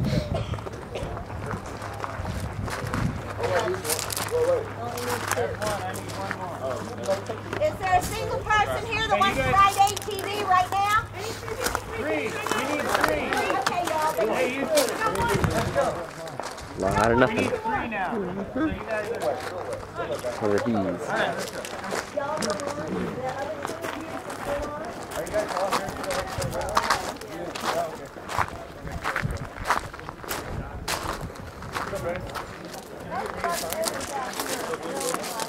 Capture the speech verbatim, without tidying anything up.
Is there a single person here that wants to ride A T V right now? Three. We need three. Okay, y'all. Hey, you two. Let's go. Lot of nothing. We need three now. So you guys are... For the bees. All right, let's go. Are you guys all here? Yeah, okay.